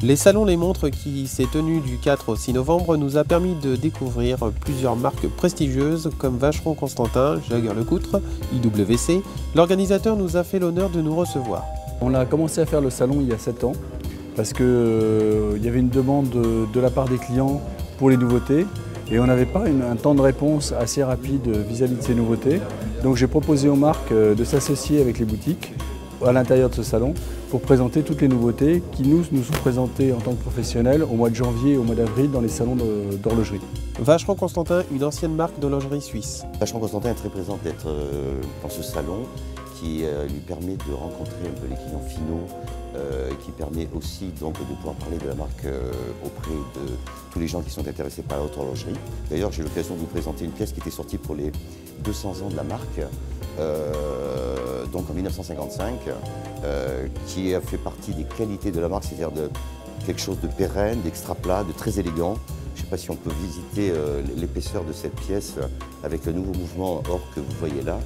Les salons Les Montres qui s'est tenu du 4 au 6 novembre nous a permis de découvrir plusieurs marques prestigieuses comme Vacheron Constantin, Jaeger-LeCoultre, IWC. L'organisateur nous a fait l'honneur de nous recevoir. On a commencé à faire le salon il y a 7 ans parce qu'il y avait une demande de la part des clients pour les nouveautés et on n'avait pas un temps de réponse assez rapide vis-à-vis de ces nouveautés. Donc j'ai proposé aux marques de s'associer avec les boutiques à l'intérieur de ce salon pour présenter toutes les nouveautés qui nous sont présentées en tant que professionnels au mois de janvier et au mois d'avril dans les salons d'horlogerie. Vacheron Constantin, une ancienne marque d'horlogerie suisse. Vacheron Constantin est très présent d'être dans ce salon qui lui permet de rencontrer un peu les clients finaux, qui permet aussi donc de pouvoir parler de la marque auprès de tous les gens qui sont intéressés par la haute horlogerie. D'ailleurs, j'ai l'occasion de vous présenter une pièce qui était sortie pour les 200 ans de la marque, donc en 1955, qui a fait partie des qualités de la marque, c'est-à-dire de quelque chose de pérenne, d'extra plat, de très élégant. Je ne sais pas si on peut visiter l'épaisseur de cette pièce avec le nouveau mouvement or que vous voyez là,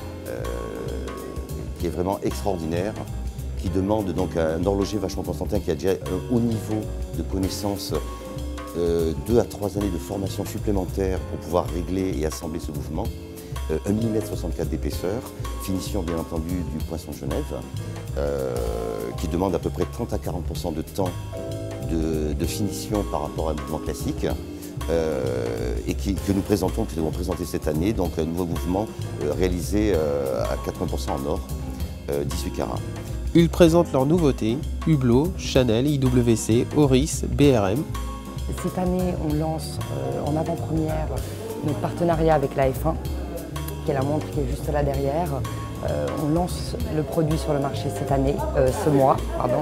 qui est vraiment extraordinaire, qui demande donc à un horloger Vacheron Constantin qui a déjà un haut niveau de connaissance, 2 à 3 années de formation supplémentaire pour pouvoir régler et assembler ce mouvement. 1 mm 64 d'épaisseur, finition bien entendu du poinçon Genève, qui demande à peu près 30 à 40% de temps de finition par rapport à un mouvement classique, et que nous allons présenter cette année, donc un nouveau mouvement réalisé à 80% en or, 18 carats. Ils présentent leurs nouveautés, Hublot, Chanel, IWC, Oris, BRM. Cette année, on lance en avant-première notre partenariat avec la F1, qui est la montre qui est juste là derrière. On lance le produit sur le marché cette année, ce mois, pardon.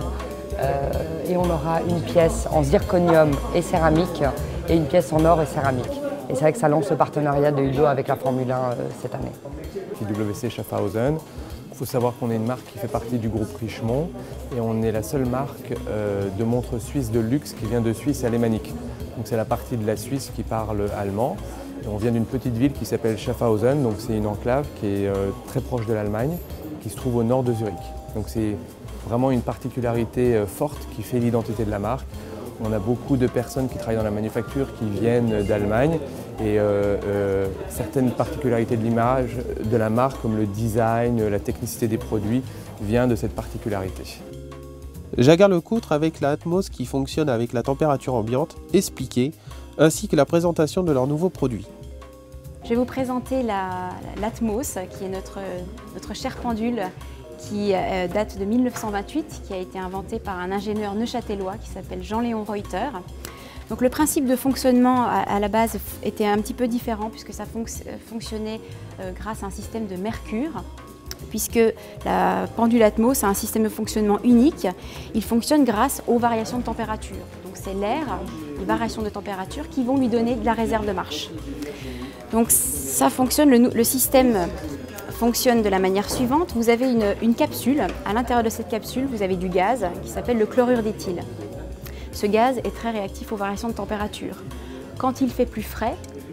Et on aura une pièce en zirconium et céramique et une pièce en or et céramique. Et c'est vrai que ça lance le partenariat de Hublot avec la Formule 1 cette année. IWC Schaffhausen. Il faut savoir qu'on est une marque qui fait partie du groupe Richemont et on est la seule marque de montres suisses de luxe qui vient de Suisse alémanique. Donc c'est la partie de la Suisse qui parle allemand. Et on vient d'une petite ville qui s'appelle Schaffhausen, donc c'est une enclave qui est très proche de l'Allemagne, qui se trouve au nord de Zurich. Donc c'est vraiment une particularité forte qui fait l'identité de la marque. On a beaucoup de personnes qui travaillent dans la manufacture qui viennent d'Allemagne et certaines particularités de l'image de la marque comme le design, la technicité des produits vient de cette particularité. Jaeger-LeCoultre avec la Atmos qui fonctionne avec la température ambiante, expliquée, ainsi que la présentation de leurs nouveaux produits. Je vais vous présenter l'Atmos qui est notre chère pendule qui date de 1928, qui a été inventé par un ingénieur neuchâtelois qui s'appelle Jean-Léon Reuter. Donc le principe de fonctionnement à la base était un petit peu différent puisque ça fonctionnait grâce à un système de mercure, puisque la pendule Atmos a un système de fonctionnement unique. Il fonctionne grâce aux variations de température. Donc c'est l'air, les variations de température qui vont lui donner de la réserve de marche. Donc ça fonctionne, le système fonctionne de la manière suivante. Vous avez une capsule. À l'intérieur de cette capsule, vous avez du gaz qui s'appelle le chlorure d'éthyle. Ce gaz est très réactif aux variations de température. Quand il fait plus frais,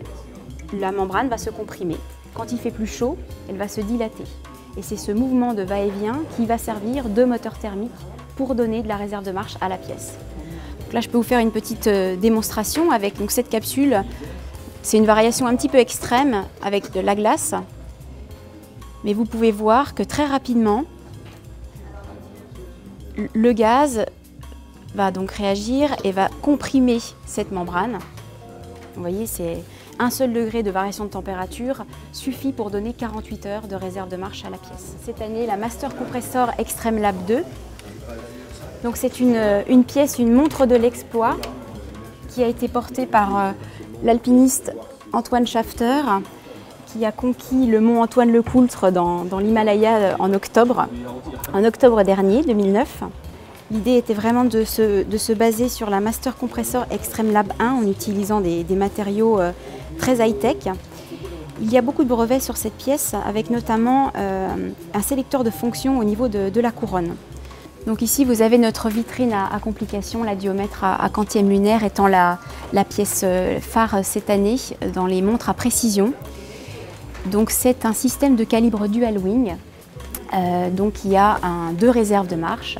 la membrane va se comprimer. Quand il fait plus chaud, elle va se dilater. Et c'est ce mouvement de va-et-vient qui va servir de moteur thermique pour donner de la réserve de marche à la pièce. Donc là, je peux vous faire une petite démonstration avec cette capsule. C'est une variation un petit peu extrême avec de la glace. Mais vous pouvez voir que très rapidement, le gaz va donc réagir et va comprimer cette membrane. Vous voyez, c'est un seul degré de variation de température suffit pour donner 48 heures de réserve de marche à la pièce. Cette année, la Master Compressor Extreme Lab 2. Donc c'est une pièce, une montre de l'exploit qui a été portée par l'alpiniste Antoine Schafter, qui a conquis le mont Antoine-le-Coultre dans l'Himalaya en octobre dernier, 2009. L'idée était vraiment de se baser sur la Master Compressor Extreme Lab 1 en utilisant des matériaux très high-tech. Il y a beaucoup de brevets sur cette pièce, avec notamment un sélecteur de fonction au niveau de la couronne. Donc ici, vous avez notre vitrine à complication, la diomètre à quantième lunaire étant la pièce phare cette année dans les montres à précision. Donc c'est un système de calibre dual wing, donc il y a 2 réserves de marche,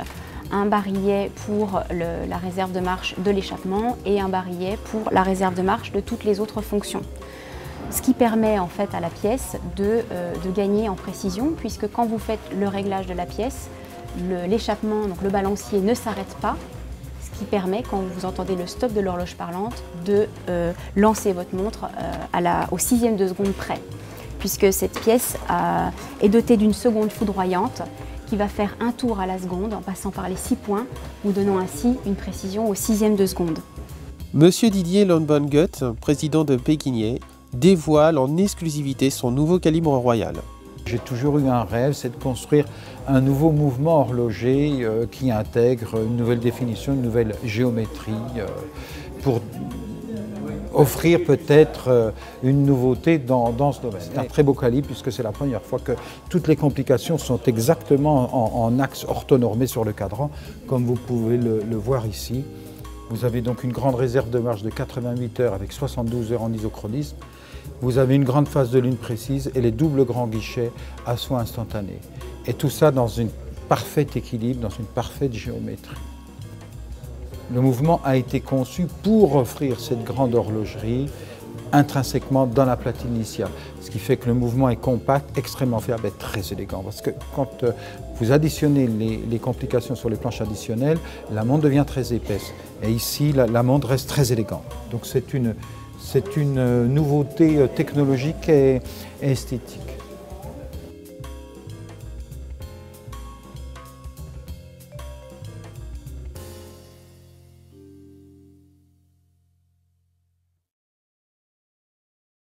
un barillet pour la réserve de marche de l'échappement et un barillet pour la réserve de marche de toutes les autres fonctions. Ce qui permet en fait à la pièce de gagner en précision, puisque quand vous faites le réglage de la pièce, l'échappement, donc le balancier, ne s'arrête pas, ce qui permet, quand vous entendez le stop de l'horloge parlante, de lancer votre montre au 6e de seconde près, puisque cette pièce est dotée d'une seconde foudroyante qui va faire un tour à la seconde en passant par les 6 points, vous donnant ainsi une précision au 6e de seconde. Monsieur Didier Lundbangut, président de Pékinier, dévoile en exclusivité son nouveau calibre royal. J'ai toujours eu un rêve, c'est de construire un nouveau mouvement horloger qui intègre une nouvelle définition, une nouvelle géométrie pour offrir peut-être une nouveauté dans ce domaine. C'est un très beau calibre puisque c'est la première fois que toutes les complications sont exactement en axe orthonormé sur le cadran, comme vous pouvez le voir ici. Vous avez donc une grande réserve de marche de 88 heures avec 72 heures en isochronisme. Vous avez une grande phase de lune précise et les doubles grands guichets à saut instantané. Et tout ça dans un parfait équilibre, dans une parfaite géométrie. Le mouvement a été conçu pour offrir cette grande horlogerie intrinsèquement dans la platine initiale. Ce qui fait que le mouvement est compact, extrêmement fiable et très élégant. Parce que quand vous additionnez les complications sur les planches additionnelles, la montre devient très épaisse. Et ici, la montre reste très élégante. Donc c'est une nouveauté technologique et esthétique.